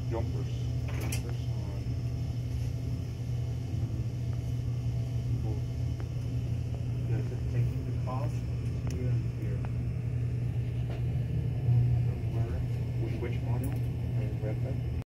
jumpers. Jumpers on. Does it take the cost here and here? Where? Which model? I read that.